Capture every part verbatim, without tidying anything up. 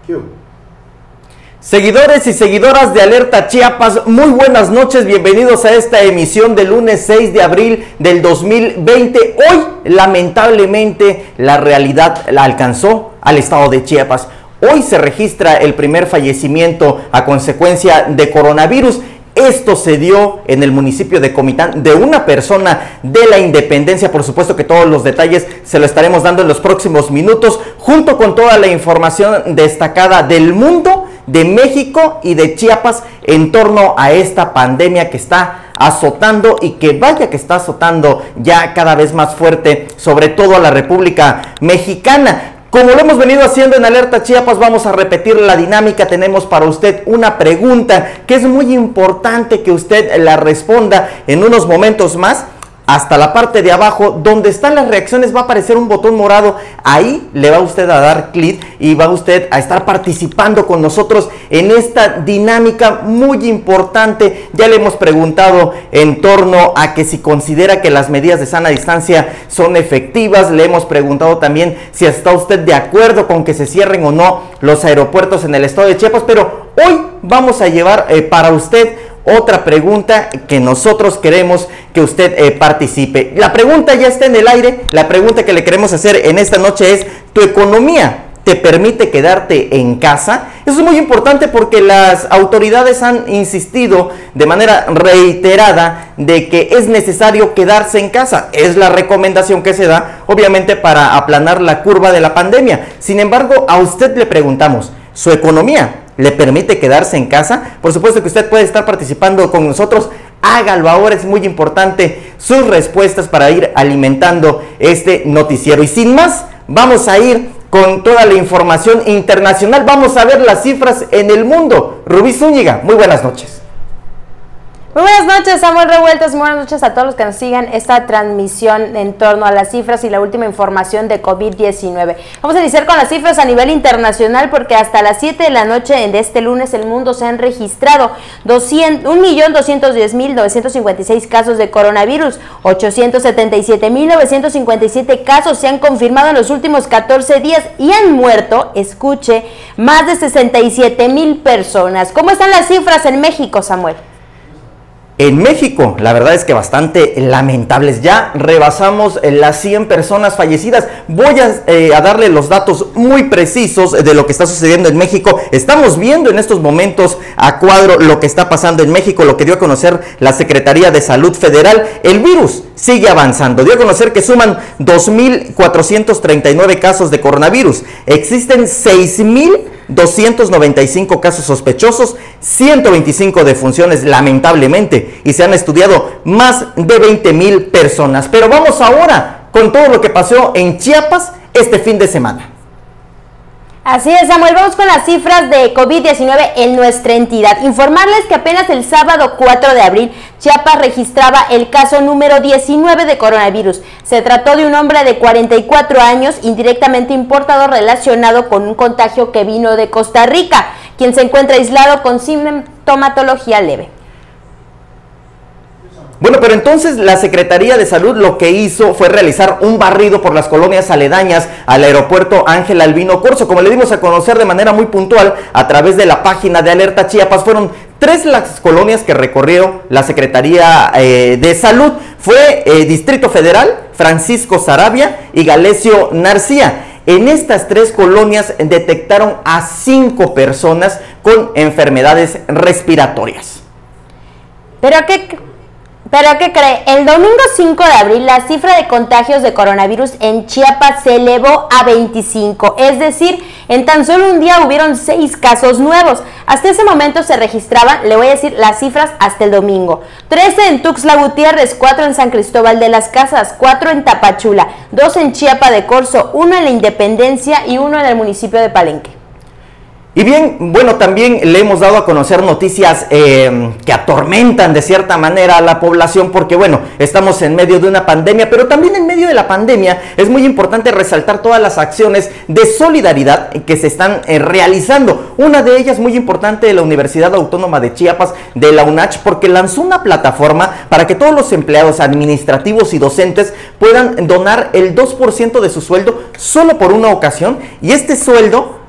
Seguidores y seguidoras de Alerta Chiapas, muy buenas noches, bienvenidos a esta emisión del lunes seis de abril del dos mil veinte. Hoy, lamentablemente, la realidad la alcanzó al estado de Chiapas. Hoy se registra el primer fallecimiento a consecuencia de coronavirus. Esto se dio en el municipio de Comitán de una persona de la Independencia. Por supuesto que todos los detalles se lo estaremos dando en los próximos minutos, junto con toda la información destacada del mundo, de México y de Chiapas en torno a esta pandemia que está azotando y que vaya que está azotando ya cada vez más fuerte, sobre todo a la República Mexicana. Como lo hemos venido haciendo en Alerta Chiapas, vamos a repetir la dinámica. Tenemos para usted una pregunta que es muy importante que usted la responda en unos momentos más. Hasta la parte de abajo, donde están las reacciones, va a aparecer un botón morado. Ahí le va usted a dar clic y va usted a estar participando con nosotros en esta dinámica muy importante. Ya le hemos preguntado en torno a que si considera que las medidas de sana distancia son efectivas. Le hemos preguntado también si está usted de acuerdo con que se cierren o no los aeropuertos en el estado de Chiapas. Pero hoy vamos a llevar eh, para usted otra pregunta que nosotros queremos que usted eh, participe. La pregunta ya está en el aire. La pregunta que le queremos hacer en esta noche es: ¿tu economía te permite quedarte en casa? Eso es muy importante porque las autoridades han insistido de manera reiterada de que es necesario quedarse en casa. Es la recomendación que se da, obviamente, para aplanar la curva de la pandemia. Sin embargo, a usted le preguntamos: ¿su economía le permite quedarse en casa? Por supuesto que usted puede estar participando con nosotros. Hágalo ahora, es muy importante sus respuestas para ir alimentando este noticiero. Y sin más, vamos a ir con toda la información internacional. Vamos a ver las cifras en el mundo. Rubí Zúñiga, muy buenas noches. Muy buenas noches, Samuel Revueltas. Buenas noches a todos los que nos sigan esta transmisión en torno a las cifras y la última información de COVID diecinueve. Vamos a iniciar con las cifras a nivel internacional, porque hasta las siete de la noche de este lunes el mundo se han registrado un millón doscientos diez mil novecientos cincuenta y seis casos de coronavirus, ochocientos setenta y siete mil novecientos cincuenta y siete casos se han confirmado en los últimos catorce días y han muerto, escuche, más de sesenta y siete mil personas. ¿Cómo están las cifras en México, Samuel? En México, la verdad es que bastante lamentables. Ya rebasamos las cien personas fallecidas. Voy a, eh, a darle los datos muy precisos de lo que está sucediendo en México. Estamos viendo en estos momentos a cuadro lo que está pasando en México, lo que dio a conocer la Secretaría de Salud Federal. El virus sigue avanzando. Dio a conocer que suman dos mil cuatrocientos treinta y nueve casos de coronavirus. Existen seis mil doscientos noventa y cinco casos sospechosos, ciento veinticinco defunciones lamentablemente, y se han estudiado más de veinte mil personas. Pero vamos ahora con todo lo que pasó en Chiapas este fin de semana. Así es, Samuel, vamos con las cifras de COVID diecinueve en nuestra entidad. Informarles que apenas el sábado cuatro de abril, Chiapas registraba el caso número diecinueve de coronavirus. Se trató de un hombre de cuarenta y cuatro años, indirectamente importado, relacionado con un contagio que vino de Costa Rica, quien se encuentra aislado con sintomatología leve. Bueno, pero entonces la Secretaría de Salud lo que hizo fue realizar un barrido por las colonias aledañas al aeropuerto Ángel Albino Corzo. Como le dimos a conocer de manera muy puntual a través de la página de Alerta Chiapas, fueron tres las colonias que recorrió la Secretaría eh, de Salud. Fue eh, Distrito Federal, Francisco Saravia y Galesio Narcía. En estas tres colonias detectaron a cinco personas con enfermedades respiratorias. ¿Pero qué? ¿Pero qué cree? El domingo cinco de abril la cifra de contagios de coronavirus en Chiapas se elevó a veinticinco, es decir, en tan solo un día hubieron seis casos nuevos. Hasta ese momento se registraban, le voy a decir las cifras hasta el domingo: trece en Tuxtla Gutiérrez, cuatro en San Cristóbal de las Casas, cuatro en Tapachula, dos en Chiapa de Corzo, uno en la Independencia y uno en el municipio de Palenque. Y bien, bueno, también le hemos dado a conocer noticias eh, que atormentan de cierta manera a la población, porque bueno, estamos en medio de una pandemia, pero también en medio de la pandemia es muy importante resaltar todas las acciones de solidaridad que se están eh, realizando. Una de ellas muy importante de la Universidad Autónoma de Chiapas, de la UNACH, porque lanzó una plataforma para que todos los empleados administrativos y docentes puedan donar el dos por ciento de su sueldo solo por una ocasión, y este sueldo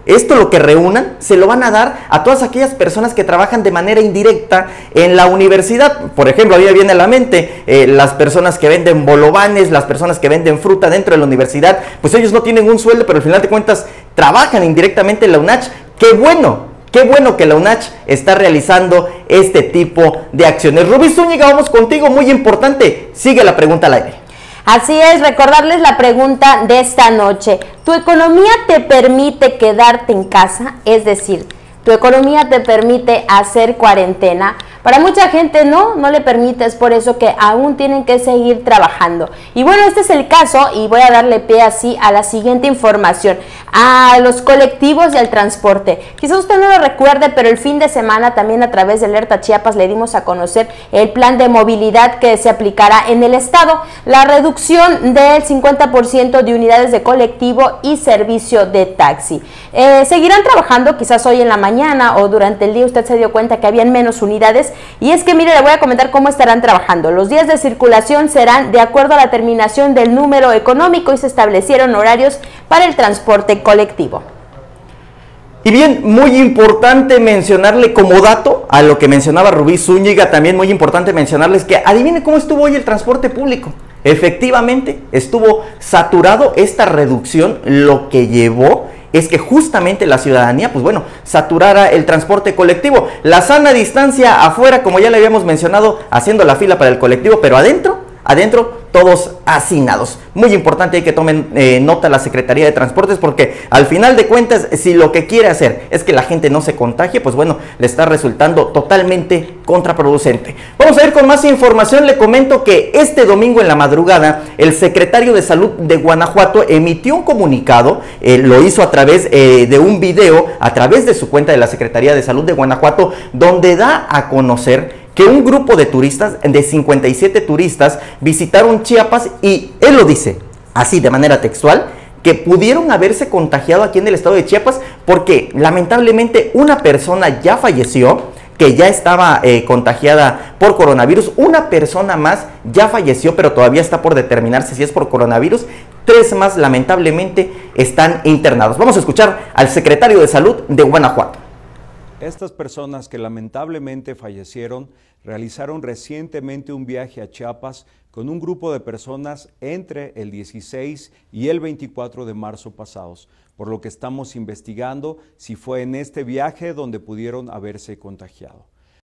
esto lo que reúnan, se lo van a dar a todas aquellas personas que trabajan de manera indirecta en la universidad. Por ejemplo, a mí me viene a la mente eh, las personas que venden bolovanes, las personas que venden fruta dentro de la universidad, pues ellos no tienen un sueldo, pero al final de cuentas trabajan indirectamente en la UNACH. ¡Qué bueno! Qué bueno que la UNACH está realizando este tipo de acciones. Rubí Zúñiga, vamos contigo, muy importante. Sigue la pregunta al aire. Así es, recordarles la pregunta de esta noche. ¿Tu economía te permite quedarte en casa? Es decir, ¿tu economía te permite hacer cuarentena? Para mucha gente no, no le permite, es por eso que aún tienen que seguir trabajando. Y bueno, este es el caso y voy a darle pie así a la siguiente información, a los colectivos y al transporte. Quizás usted no lo recuerde, pero el fin de semana también a través de Alerta Chiapas le dimos a conocer el plan de movilidad que se aplicará en el estado, la reducción del cincuenta por ciento de unidades de colectivo y servicio de taxi. Eh, seguirán trabajando quizás hoy en la mañana o durante el día usted se dio cuenta que habían menos unidades. Y es que mire, le voy a comentar cómo estarán trabajando. Los días de circulación serán de acuerdo a la terminación del número económico y se establecieron horarios para el transporte colectivo. Y bien, muy importante mencionarle como dato a lo que mencionaba Rubí Zúñiga, también muy importante mencionarles que adivine cómo estuvo hoy el transporte público. Efectivamente, estuvo saturado. Esta reducción lo que llevó es que justamente la ciudadanía, pues bueno, saturara el transporte colectivo. La sana distancia afuera, como ya le habíamos mencionado, haciendo la fila para el colectivo, pero adentro, adentro, todos hacinados. Muy importante hay que tomen eh, nota la Secretaría de Transportes, porque al final de cuentas, si lo que quiere hacer es que la gente no se contagie, pues bueno, le está resultando totalmente contraproducente. Vamos a ir con más información. Le comento que este domingo en la madrugada, el secretario de Salud de Guanajuato emitió un comunicado, eh, lo hizo a través eh, de un video, a través de su cuenta de la Secretaría de Salud de Guanajuato, donde da a conocer que un grupo de turistas, de cincuenta y siete turistas, visitaron Chiapas y él lo dice así de manera textual, que pudieron haberse contagiado aquí en el estado de Chiapas porque lamentablemente una persona ya falleció, que ya estaba eh, contagiada por coronavirus, una persona más ya falleció, pero todavía está por determinarse si es por coronavirus, tres más lamentablemente están internados. Vamos a escuchar al secretario de Salud de Guanajuato. Estas personas que lamentablemente fallecieron realizaron recientemente un viaje a Chiapas con un grupo de personas entre el dieciséis y el veinticuatro de marzo pasados, por lo que estamos investigando si fue en este viaje donde pudieron haberse contagiado.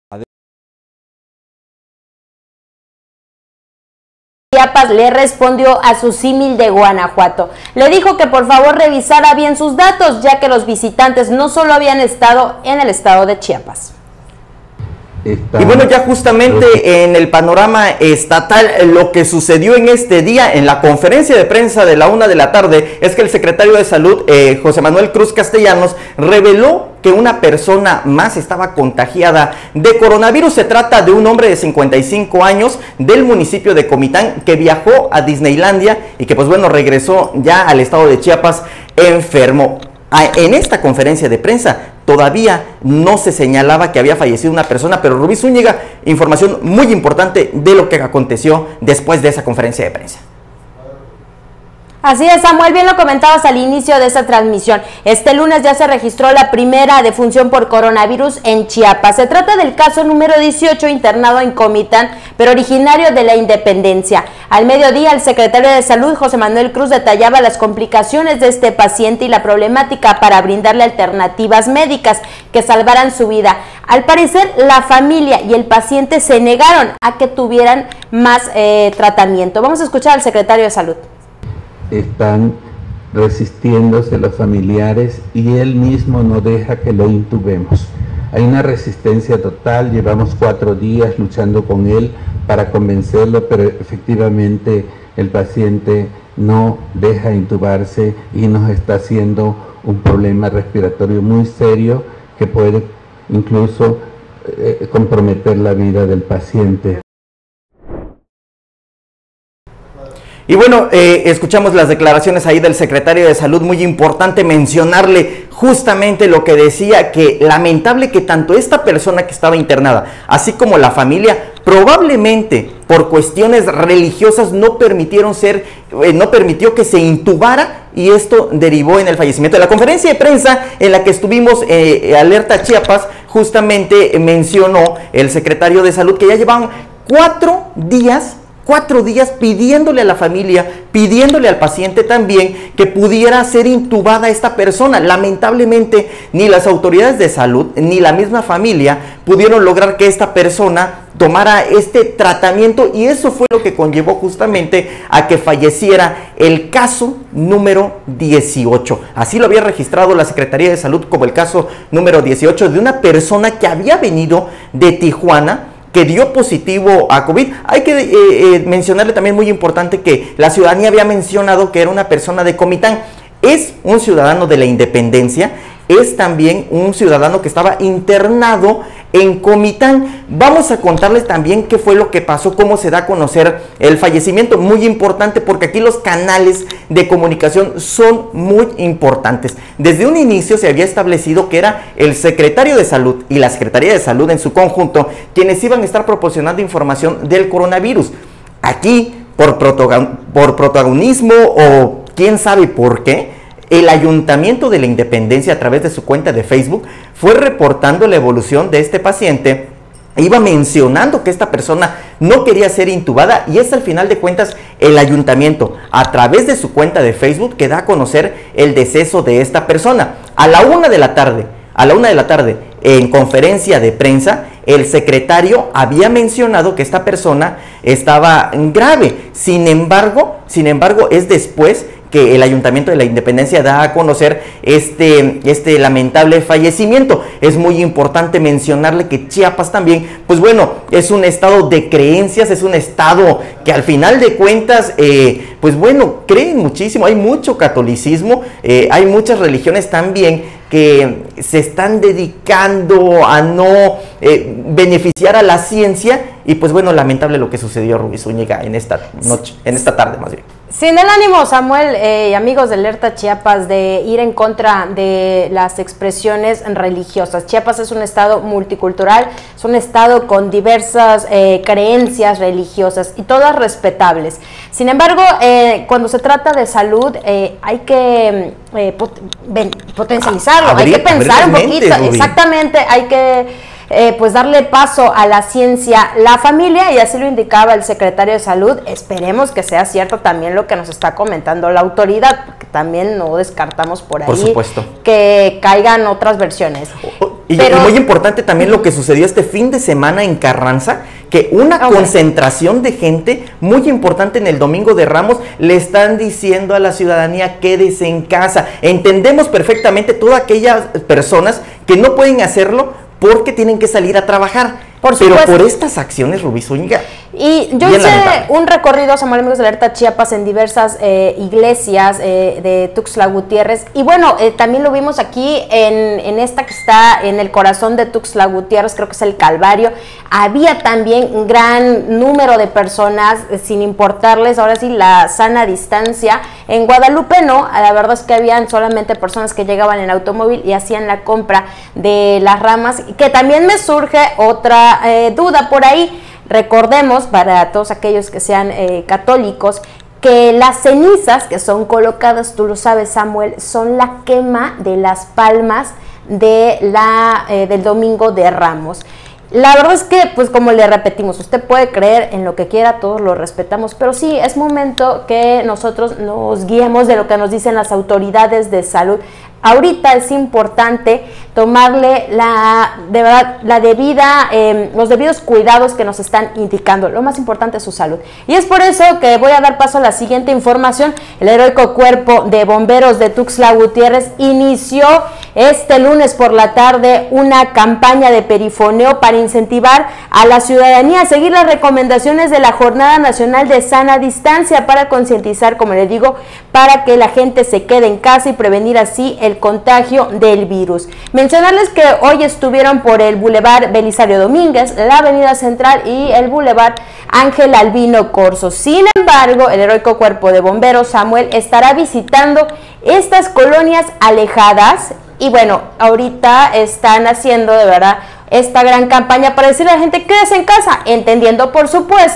Chiapas le respondió a su símil de Guanajuato. Le dijo que por favor revisara bien sus datos, ya que los visitantes no solo habían estado en el estado de Chiapas. Y bueno, ya justamente en el panorama estatal, lo que sucedió en este día, en la conferencia de prensa de la una de la tarde, es que el secretario de Salud, eh, José Manuel Cruz Castellanos, reveló que una persona más estaba contagiada de coronavirus. Se trata de un hombre de cincuenta y cinco años del municipio de Comitán que viajó a Disneylandia y que pues bueno, regresó ya al estado de Chiapas enfermo. En esta conferencia de prensa todavía no se señalaba que había fallecido una persona, pero Rubí Zúñiga, información muy importante de lo que aconteció después de esa conferencia de prensa. Así es, Samuel, bien lo comentabas al inicio de esta transmisión. Este lunes ya se registró la primera defunción por coronavirus en Chiapas. Se trata del caso número dieciocho, internado en Comitán, pero originario de la Independencia. Al mediodía, el secretario de Salud, José Manuel Cruz, detallaba las complicaciones de este paciente y la problemática para brindarle alternativas médicas que salvaran su vida. Al parecer, la familia y el paciente se negaron a que tuvieran más eh, tratamiento. Vamos a escuchar al secretario de Salud. Están resistiéndose los familiares y él mismo no deja que lo intubemos. Hay una resistencia total, llevamos cuatro días luchando con él para convencerlo, pero efectivamente el paciente no deja intubarse y nos está haciendo un problema respiratorio muy serio que puede incluso eh, comprometer la vida del paciente. Y bueno, eh, escuchamos las declaraciones ahí del secretario de Salud. Muy importante mencionarle justamente lo que decía, que lamentable que tanto esta persona que estaba internada, así como la familia, probablemente por cuestiones religiosas no permitieron ser, eh, no permitió que se intubara, y esto derivó en el fallecimiento. En la conferencia de prensa en la que estuvimos, eh, Alerta Chiapas, justamente mencionó el secretario de Salud que ya llevaban cuatro días Cuatro días pidiéndole a la familia, pidiéndole al paciente también que pudiera ser intubada esta persona. Lamentablemente, ni las autoridades de salud, ni la misma familia pudieron lograr que esta persona tomara este tratamiento, y eso fue lo que conllevó justamente a que falleciera el caso número dieciocho. Así lo había registrado la Secretaría de Salud como el caso número dieciocho de una persona que había venido de Tijuana, que dio positivo a COVID. Hay que eh, eh, mencionarle también, muy importante, que la ciudadanía había mencionado que era una persona de Comitán. Es un ciudadano de la Independencia, es también un ciudadano que estaba internado en Comitán. Vamos a contarles también qué fue lo que pasó, cómo se da a conocer el fallecimiento. Muy importante, porque aquí los canales de comunicación son muy importantes. Desde un inicio se había establecido que era el secretario de Salud y la Secretaría de Salud en su conjunto quienes iban a estar proporcionando información del coronavirus. Aquí, por, protagon- por protagonismo o quién sabe por qué, el Ayuntamiento de la Independencia, a través de su cuenta de Facebook, fue reportando la evolución de este paciente, iba mencionando que esta persona no quería ser intubada, y es al final de cuentas el Ayuntamiento, a través de su cuenta de Facebook, que da a conocer el deceso de esta persona. A la una de la tarde, a la una de la tarde, en conferencia de prensa, el secretario había mencionado que esta persona estaba grave. Sin embargo, sin embargo, es después que el Ayuntamiento de la Independencia da a conocer este, este lamentable fallecimiento. Es muy importante mencionarle que Chiapas también, pues bueno, es un estado de creencias, es un estado que al final de cuentas, eh, pues bueno, creen muchísimo, hay mucho catolicismo, eh, hay muchas religiones también que se están dedicando a no eh, beneficiar a la ciencia, y pues bueno, lamentable lo que sucedió, Rubí Zúñiga, en esta noche, en esta tarde más bien. Sin el ánimo, Samuel eh, y amigos de Alerta Chiapas, de ir en contra de las expresiones religiosas. Chiapas es un estado multicultural, es un estado con diversas eh, creencias religiosas y todas respetables. Sin embargo, eh, cuando se trata de salud, eh, hay que eh, pot potencializarlo, abrir, hay que pensar un poquito, mente, exactamente, hay que... Eh, pues darle paso a la ciencia, la familia, y así lo indicaba el secretario de Salud. Esperemos que sea cierto también lo que nos está comentando la autoridad, porque también no descartamos por ahí, por supuesto, que caigan otras versiones. Y, Pero, y muy importante también lo que sucedió este fin de semana en Carranza, que una okay. concentración de gente muy importante en el Domingo de Ramos le están diciendo a la ciudadanía: quédese en casa. Entendemos perfectamente todas aquellas personas que no pueden hacerlo porque tienen que salir a trabajar. Por Pero por estas acciones, Rubí Zúñiga. Y yo hice lamentable. un recorrido, Samuel, amigos de Alerta Chiapas, en diversas eh, iglesias eh, de Tuxtla Gutiérrez. Y bueno, eh, también lo vimos aquí en, en esta que está en el corazón de Tuxtla Gutiérrez, creo que es el Calvario. Había también un gran número de personas, eh, sin importarles ahora sí la sana distancia. En Guadalupe no, la verdad es que habían solamente personas que llegaban en automóvil y hacían la compra de las ramas, que también me surge otra Eh, duda por ahí. Recordemos, para todos aquellos que sean eh, católicos, que las cenizas que son colocadas, tú lo sabes, Samuel, son la quema de las palmas de la, eh, del Domingo de Ramos. La verdad es que, pues como le repetimos, usted puede creer en lo que quiera, todos lo respetamos, pero sí, es momento que nosotros nos guiemos de lo que nos dicen las autoridades de salud. Ahorita es importante tomarle la, de verdad, la debida, eh, los debidos cuidados que nos están indicando. Lo más importante es su salud. Y es por eso que voy a dar paso a la siguiente información. El heroico Cuerpo de Bomberos de Tuxtla Gutiérrez inició este lunes por la tarde una campaña de perifoneo para incentivar a la ciudadanía a seguir las recomendaciones de la Jornada Nacional de Sana Distancia, para concientizar, como les digo, para que la gente se quede en casa y prevenir así el contagio del virus. Mencionarles que hoy estuvieron por el Boulevard Belisario Domínguez, la Avenida Central y el Boulevard Ángel Albino Corzo. Sin embargo, el heroico Cuerpo de Bomberos, Samuel, estará visitando estas colonias alejadas. Y bueno, ahorita están haciendo de verdad esta gran campaña para decirle a la gente: quédese en casa, entendiendo por supuesto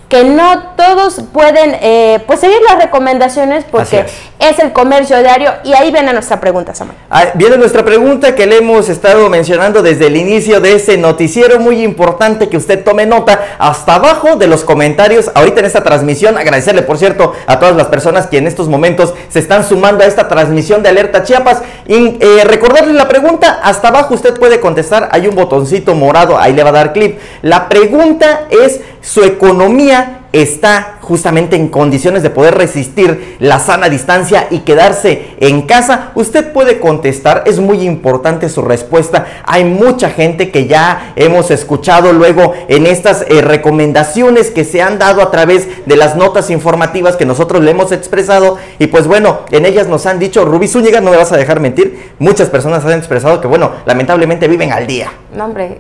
que no todos pueden eh, pues seguir las recomendaciones porque es. es el comercio diario, y ahí viene nuestra pregunta, Samuel. Ah, viene nuestra pregunta que le hemos estado mencionando desde el inicio de este noticiero, muy importante que usted tome nota hasta abajo de los comentarios ahorita en esta transmisión. Agradecerle, por cierto, a todas las personas que en estos momentos se están sumando a esta transmisión de Alerta Chiapas, y eh, recordarle la pregunta, hasta abajo usted puede contestar, hay un botoncito morado, ahí le va a dar clic. La pregunta es: ¿su economía está justamente en condiciones de poder resistir la sana distancia y quedarse en casa? Usted puede contestar, es muy importante su respuesta. Hay mucha gente que ya hemos escuchado luego en estas eh, recomendaciones que se han dado a través de las notas informativas que nosotros le hemos expresado, y pues bueno, en ellas nos han dicho, Rubí Zúñiga, no me vas a dejar mentir, muchas personas han expresado que bueno, lamentablemente viven al día. No, hombre,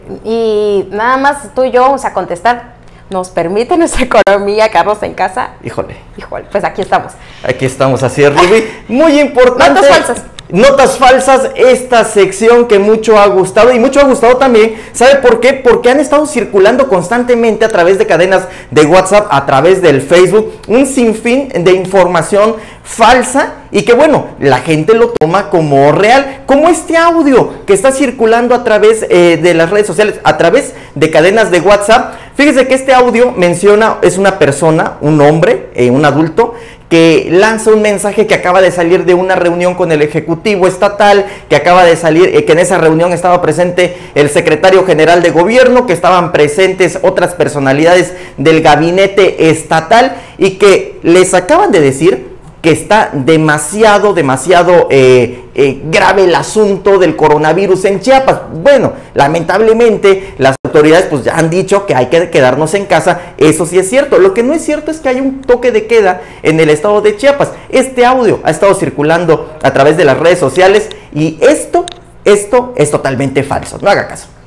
y nada más tú y yo vamos a contestar. ¿Nos permite nuestra economía quedarnos en casa? Híjole. Híjole, pues aquí estamos. Aquí estamos, así es, Rubí. Muy importante. Notas falsas. Notas falsas, esta sección que mucho ha gustado, y mucho ha gustado también, ¿sabe por qué? Porque han estado circulando constantemente a través de cadenas de WhatsApp, a través del Facebook, un sinfín de información falsa, y que bueno, la gente lo toma como real, como este audio que está circulando a través eh, de las redes sociales, a través de cadenas de WhatsApp. Fíjese que este audio menciona, es una persona, un hombre, eh, un adulto, que lanza un mensaje que acaba de salir de una reunión con el Ejecutivo Estatal, que acaba de salir, eh, que en esa reunión estaba presente el secretario general de gobierno, que estaban presentes otras personalidades del gabinete estatal, y que les acaban de decir que está demasiado, demasiado eh, eh, grave el asunto del coronavirus en Chiapas. Bueno, lamentablemente las autoridades pues ya han dicho que hay que quedarnos en casa, eso sí es cierto. Lo que no es cierto es que hay un toque de queda en el estado de Chiapas. Este audio ha estado circulando a través de las redes sociales, y esto, esto es totalmente falso, no haga caso.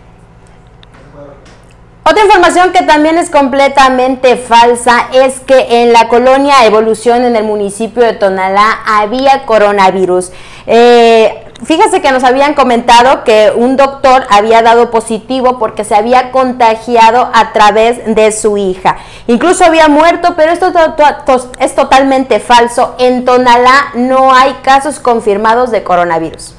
Otra información que también es completamente falsa es que en la colonia Evolución, en el municipio de Tonalá, había coronavirus. Eh, fíjese que nos habían comentado que un doctor había dado positivo porque se había contagiado a través de su hija. Incluso había muerto, pero esto to to es totalmente falso. En Tonalá no hay casos confirmados de coronavirus.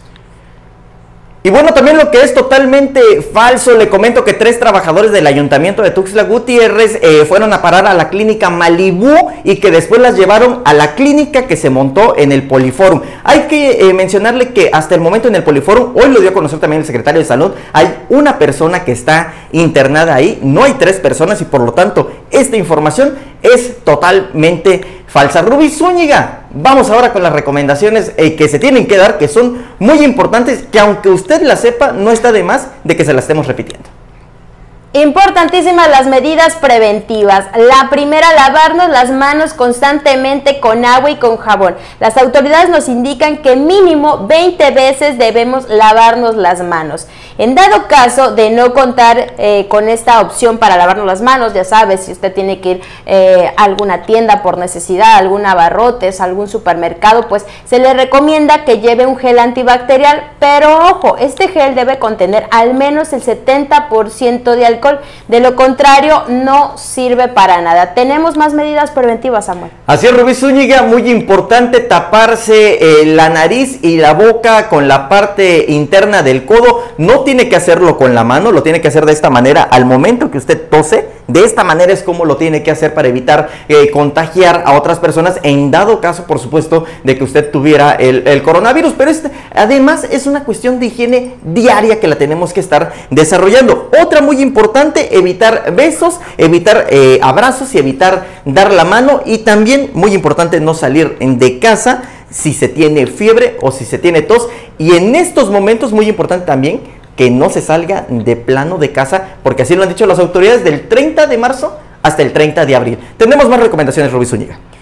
Y bueno, también lo que es totalmente falso, le comento que tres trabajadores del ayuntamiento de Tuxtla Gutiérrez eh, fueron a parar a la clínica Malibú, y que después las llevaron a la clínica que se montó en el Poliforum. Hay que eh, mencionarle que hasta el momento en el Poliforum, hoy lo dio a conocer también el secretario de Salud, hay una persona que está internada ahí, no hay tres personas, y por lo tanto esta información es totalmente falsa. Rubí Zúñiga, vamos ahora con las recomendaciones eh, que se tienen que dar, que son muy importantes, que aunque usted las sepa, no está de más de que se las estemos repitiendo. Importantísimas las medidas preventivas. La primera, lavarnos las manos constantemente con agua y con jabón. Las autoridades nos indican que mínimo veinte veces debemos lavarnos las manos. En dado caso de no contar eh, con esta opción para lavarnos las manos, ya sabes, si usted tiene que ir eh, a alguna tienda por necesidad, algún abarrotes, algún supermercado, pues se le recomienda que lleve un gel antibacterial, pero ojo, este gel debe contener al menos el setenta por ciento de alcohol. De lo contrario, no sirve para nada. Tenemos más medidas preventivas, Samuel. Así es, Rubí Zúñiga, muy importante taparse eh, la nariz y la boca con la parte interna del codo. No tiene que hacerlo con la mano, lo tiene que hacer de esta manera al momento que usted tose. De esta manera es como lo tiene que hacer para evitar eh, contagiar a otras personas, en dado caso, por supuesto, de que usted tuviera el, el coronavirus. Pero este, además es una cuestión de higiene diaria que la tenemos que estar desarrollando. Otra muy importante, evitar besos, evitar eh, abrazos y evitar dar la mano. Y también muy importante no salir de casa si se tiene fiebre o si se tiene tos. Y en estos momentos muy importante también que no se salga de plano de casa, porque así lo han dicho las autoridades, del treinta de marzo hasta el treinta de abril. Tenemos más recomendaciones, Rubí Zúñiga.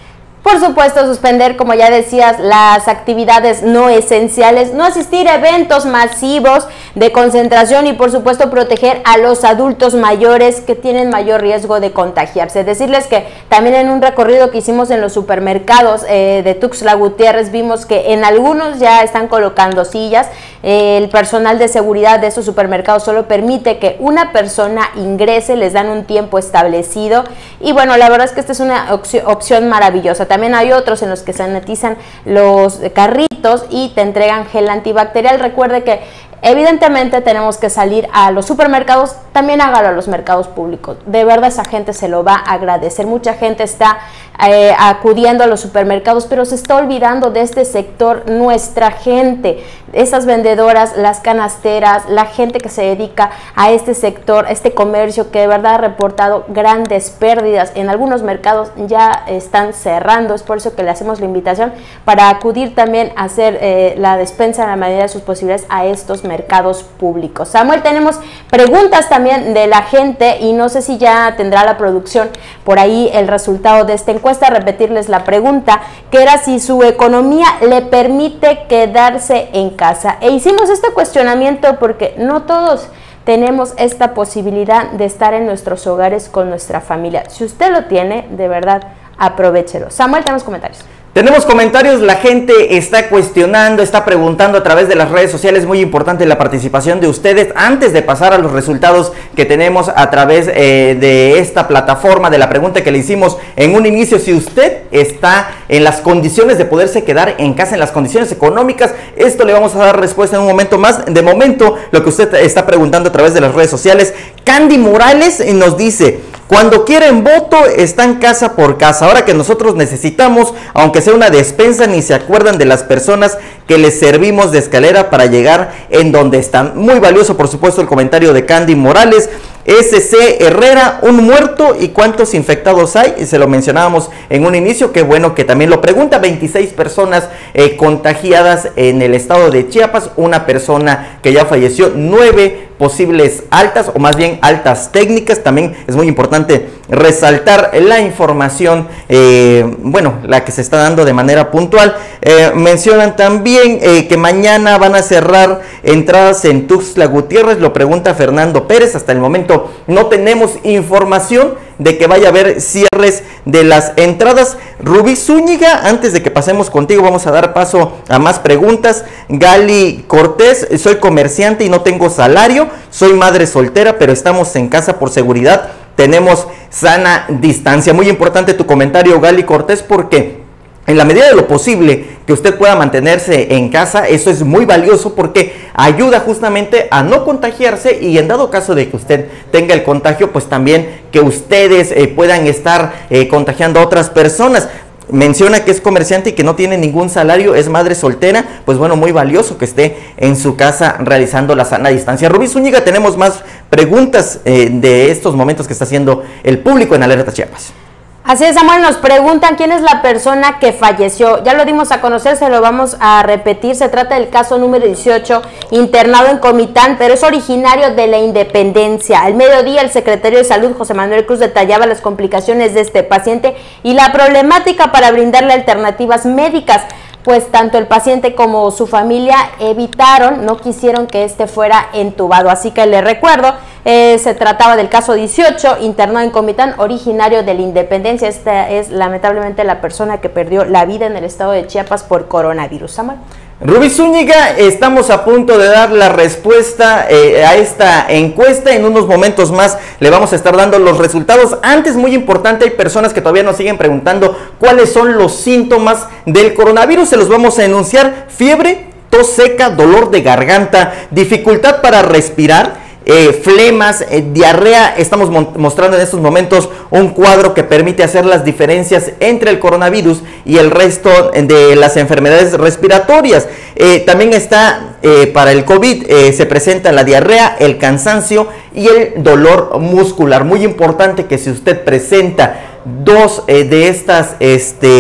Por supuesto, suspender, como ya decías, las actividades no esenciales, no asistir a eventos masivos de concentración y por supuesto proteger a los adultos mayores que tienen mayor riesgo de contagiarse. Decirles que también en un recorrido que hicimos en los supermercados eh, de Tuxtla Gutiérrez vimos que en algunos ya están colocando sillas. Eh, el personal de seguridad de esos supermercados solo permite que una persona ingrese, les dan un tiempo establecido y bueno, la verdad es que esta es una opción maravillosa. También hay otros en los que sanitizan los carritos y te entregan gel antibacterial. Recuerde que evidentemente tenemos que salir a los supermercados, también hágalo a los mercados públicos. De verdad esa gente se lo va a agradecer. Mucha gente está eh, acudiendo a los supermercados, pero se está olvidando de este sector, nuestra gente, esas vendedoras, las canasteras, la gente que se dedica a este sector, este comercio que de verdad ha reportado grandes pérdidas. En algunos mercados ya están cerrando, es por eso que le hacemos la invitación para acudir también a hacer eh, la despensa en la medida de sus posibilidades a estos mercados públicos. Samuel, tenemos preguntas también de la gente y no sé si ya tendrá la producción por ahí el resultado de esta encuesta. Repetirles la pregunta, que era si su economía le permite quedarse en casa. E hicimos este cuestionamiento porque no todos tenemos esta posibilidad de estar en nuestros hogares con nuestra familia. Si usted lo tiene, de verdad, aprovéchelo. Samuel, tenemos comentarios. Tenemos comentarios, la gente está cuestionando, está preguntando a través de las redes sociales. Muy importante la participación de ustedes antes de pasar a los resultados que tenemos a través eh, de esta plataforma, de la pregunta que le hicimos en un inicio. Si usted está en las condiciones de poderse quedar en casa, en las condiciones económicas, esto le vamos a dar respuesta en un momento más. De momento, lo que usted está preguntando a través de las redes sociales, Candy Morales nos dice: cuando quieren voto, están casa por casa. Ahora que nosotros necesitamos, aunque sea una despensa, ni se acuerdan de las personas que les servimos de escalera para llegar en donde están. Muy valioso, por supuesto, el comentario de Candy Morales. S C Herrera, un muerto y cuántos infectados hay, se lo mencionábamos en un inicio, qué bueno que también lo pregunta. Veintiséis personas eh, contagiadas en el estado de Chiapas, una persona que ya falleció, nueve posibles altas o más bien altas técnicas. También es muy importante resaltar la información, eh, bueno, la que se está dando de manera puntual. Eh, mencionan también eh, que mañana van a cerrar entradas en Tuxtla Gutiérrez, lo pregunta Fernando Pérez. Hasta el momento no tenemos información de que vaya a haber cierres de las entradas. Rubí Zúñiga, antes de que pasemos contigo, vamos a dar paso a más preguntas. Gali Cortés, soy comerciante y no tengo salario, soy madre soltera, pero estamos en casa por seguridad, tenemos sana distancia. Muy importante tu comentario, Gali Cortés, porque en la medida de lo posible que usted pueda mantenerse en casa, eso es muy valioso porque ayuda justamente a no contagiarse y en dado caso de que usted tenga el contagio, pues también que ustedes eh, puedan estar eh, contagiando a otras personas. Menciona que es comerciante y que no tiene ningún salario, es madre soltera, pues bueno, muy valioso que esté en su casa realizando la sana distancia. Rubí Zúñiga, tenemos más preguntas eh, de estos momentos que está haciendo el público en Alerta Chiapas. Así es, Samuel, nos preguntan quién es la persona que falleció. Ya lo dimos a conocer, se lo vamos a repetir. Se trata del caso número dieciocho, internado en Comitán, pero es originario de la Independencia. Al mediodía, el secretario de Salud, José Manuel Cruz, detallaba las complicaciones de este paciente y la problemática para brindarle alternativas médicas, pues tanto el paciente como su familia evitaron, no quisieron que este fuera entubado. Así que le recuerdo, eh, se trataba del caso dieciocho, internado en Comitán, originario de la Independencia. Esta es lamentablemente la persona que perdió la vida en el estado de Chiapas por coronavirus. Samuel. Rubí Zúñiga, estamos a punto de dar la respuesta eh, a esta encuesta. En unos momentos más le vamos a estar dando los resultados. Antes, muy importante, hay personas que todavía nos siguen preguntando cuáles son los síntomas del coronavirus. Se los vamos a enunciar: fiebre, tos seca, dolor de garganta, dificultad para respirar, Eh, flemas, eh, diarrea. Estamos mostrando en estos momentos un cuadro que permite hacer las diferencias entre el coronavirus y el resto de las enfermedades respiratorias. Eh, también está eh, para el COVID, eh, se presenta la diarrea, el cansancio y el dolor muscular. Muy importante que si usted presenta dos eh, de estas este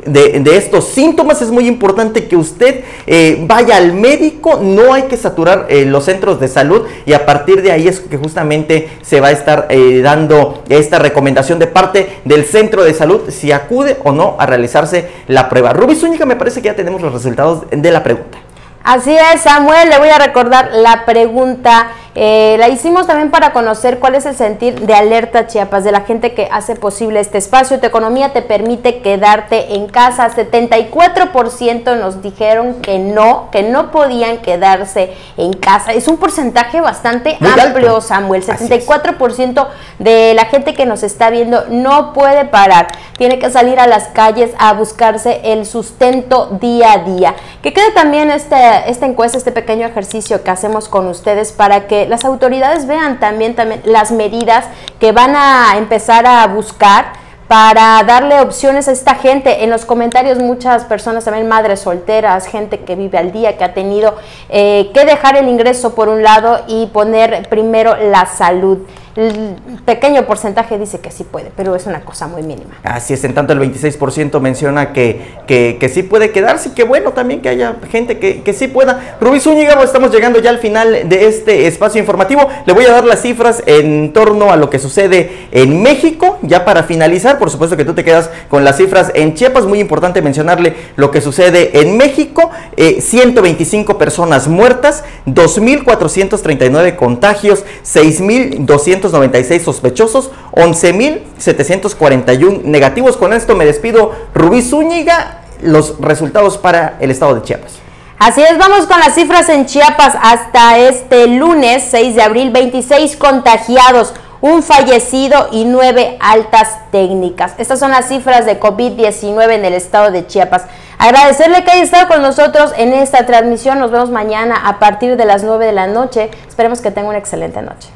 de, de estos síntomas, es muy importante que usted eh, vaya al médico. No hay que saturar eh, los centros de salud, y a partir de ahí es que justamente se va a estar eh, dando esta recomendación de parte del centro de salud si acude o no a realizarse la prueba. Rubí Zúñiga, me parece que ya tenemos los resultados de la pregunta. Así es, Samuel, le voy a recordar la pregunta. Eh, la hicimos también para conocer cuál es el sentir de Alerta Chiapas, de la gente que hace posible este espacio. Tu economía te permite quedarte en casa. setenta y cuatro por ciento nos dijeron que no, que no podían quedarse en casa. Es un porcentaje bastante Muy amplio, alto. Samuel. setenta y cuatro por ciento de la gente que nos está viendo no puede parar. Tiene que salir a las calles a buscarse el sustento día a día. Que quede también este, esta encuesta, este pequeño ejercicio que hacemos con ustedes para que las autoridades vean también, también las medidas que van a empezar a buscar para darle opciones a esta gente. En los comentarios muchas personas, también madres solteras, gente que vive al día, que ha tenido eh, que dejar el ingreso por un lado y poner primero la salud. El pequeño porcentaje dice que sí puede, pero es una cosa muy mínima. Así es, en tanto el veintiséis por ciento menciona que, que, que sí puede quedarse, y que bueno también que haya gente que, que sí pueda. Rubí Zúñiga, estamos llegando ya al final de este espacio informativo. Le voy a dar las cifras en torno a lo que sucede en México, ya para finalizar. Por supuesto que tú te quedas con las cifras en Chiapas. Muy importante mencionarle lo que sucede en México. eh, ciento veinticinco personas muertas, dos mil cuatrocientos treinta y nueve contagios, seis mil doscientos noventa y seis sospechosos, once mil setecientos cuarenta y uno negativos. Con esto me despido, Rubí Zúñiga, los resultados para el estado de Chiapas. Así es, vamos con las cifras en Chiapas hasta este lunes seis de abril. veintiséis contagiados, un fallecido y nueve altas técnicas. Estas son las cifras de COVID diecinueve en el estado de Chiapas. Agradecerle que haya estado con nosotros en esta transmisión. Nos vemos mañana a partir de las nueve de la noche. Esperemos que tenga una excelente noche.